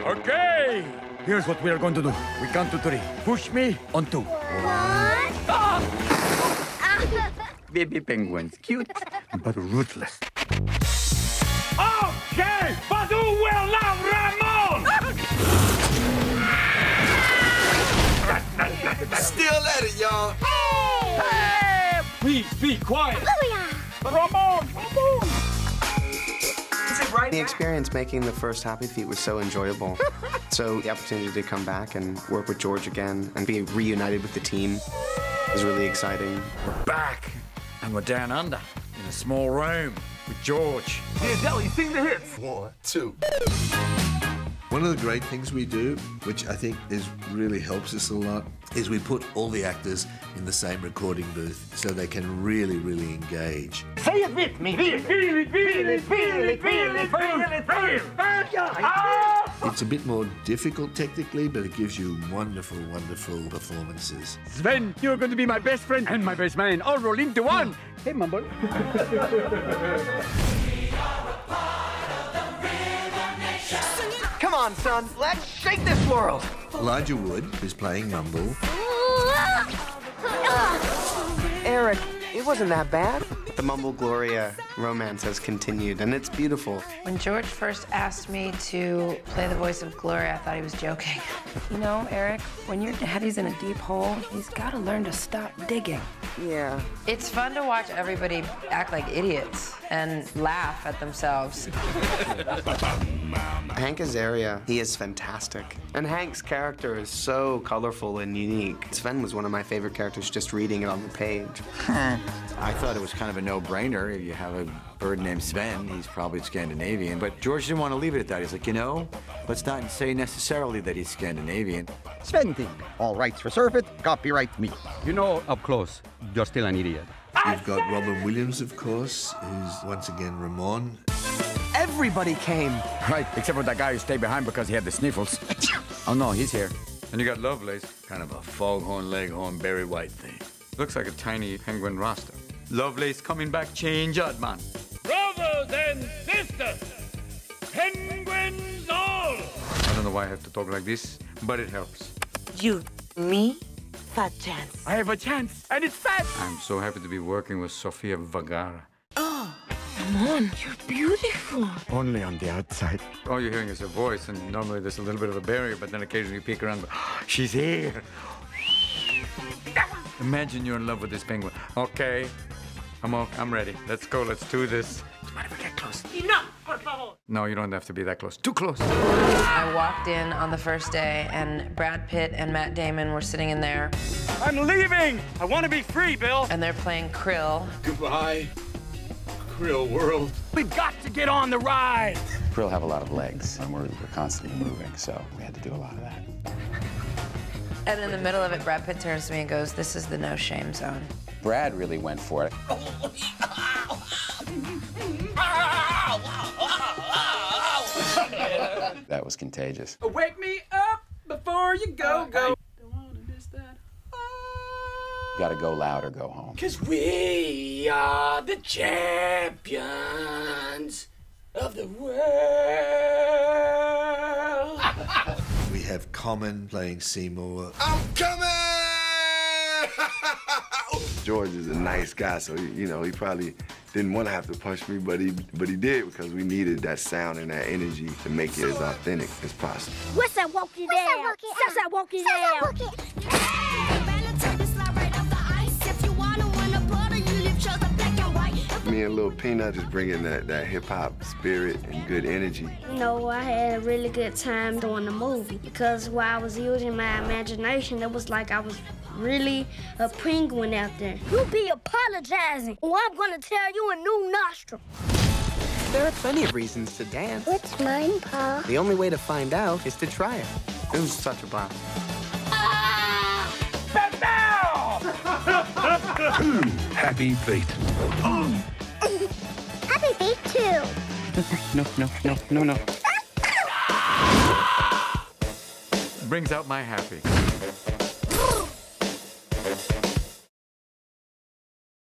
Okay. Here's what we are going to do. We count to 3. Push me on 2. 1. Baby penguins, cute but ruthless. Okay, but who will love Ramon? Still at it, y'all. Hey! Please be quiet. Ramon! The experience making the first Happy Feet was so enjoyable. So the opportunity to come back and work with George again and be reunited with the team was really exciting. We're back, and we're down under in a small room with George. Yeah, Deli, sing the hits. 1, 2. One of the great things we do, which I think really helps us a lot, is we put all the actors in the same recording booth so they can really engage. Say it with me. Feel it. It's a bit more difficult technically, but it gives you wonderful performances. Sven, you're going to be my best friend and my best man, all rolled into one. Hey, Mumble. Come on, son. Let's shake this world. Elijah Wood is playing Mumble. Eric, it wasn't that bad. The Mumble Gloria romance has continued, and it's beautiful. When George first asked me to play the voice of Gloria, I thought he was joking. You know, Eric, when your daddy's in a deep hole, he's got to learn to stop digging. Yeah. It's fun to watch everybody act like idiots and laugh at themselves. Hank Azaria, he is fantastic. And Hank's character is so colorful and unique. Sven was one of my favorite characters just reading it on the page. I thought it was kind of a no-brainer. If you have a bird named Sven, he's probably Scandinavian. But George didn't want to leave it at that. He's like, you know, let's not say necessarily that he's Scandinavian. Sven thing. All rights reserved, copyright me. You know, up close, you're still an idiot. You've got Robin Williams, of course, who's once again Ramon. Everybody came. Right, except for that guy who stayed behind because he had the sniffles. Oh, no, he's here. And you got Lovelace, kind of a foghorn, leghorn, Barry White thing. Looks like a tiny penguin roster. Lovelace coming back, change odd man. Brothers and sisters, penguins all. I don't know why I have to talk like this, but it helps. You, me, fat chance. I have a chance, and it's fat. I'm so happy to be working with Sofia Vergara. Oh, Ramon, you're beautiful. Only on the outside. All you're hearing is her voice, and normally there's a little bit of a barrier, but then occasionally you peek around, she's here. Imagine you're in love with this penguin. Okay, I'm ready. Let's go, let's do this. Do you mind if I get close? Enough, por favor. No, you don't have to be that close. Too close. I walked in on the first day, and Brad Pitt and Matt Damon were sitting in there. I'm leaving. I want to be free, Bill. And they're playing Krill. Goodbye, Krill world. We've got to get on the ride. Krill have a lot of legs, and we're constantly moving, so we had to do a lot of that. And in the middle of it, Brad Pitt turns to me and goes, "This is the no-shame zone." Brad really went for it. That was contagious. Wake me up before you go. You gotta go loud or go home. 'Cause we are the champions of the world. We have Common playing Seymour. I'm coming! George is a nice guy, so you know, he probably didn't want to have to punch me, but he did because we needed that sound and that energy to make it as authentic as possible. What's that walkie there? What's that walkie there? Me and Lil Peanut just bringing that hip-hop spirit and good energy. You know, I had a really good time doing the movie because while I was using my imagination, it was like I was really a penguin out there. You be apologizing, or I'm gonna tear you a new nostril. There are plenty of reasons to dance. What's mine, Pa? The only way to find out is to try it. It was such a blast. Happy feet. Happy feet too. Brings out my happy.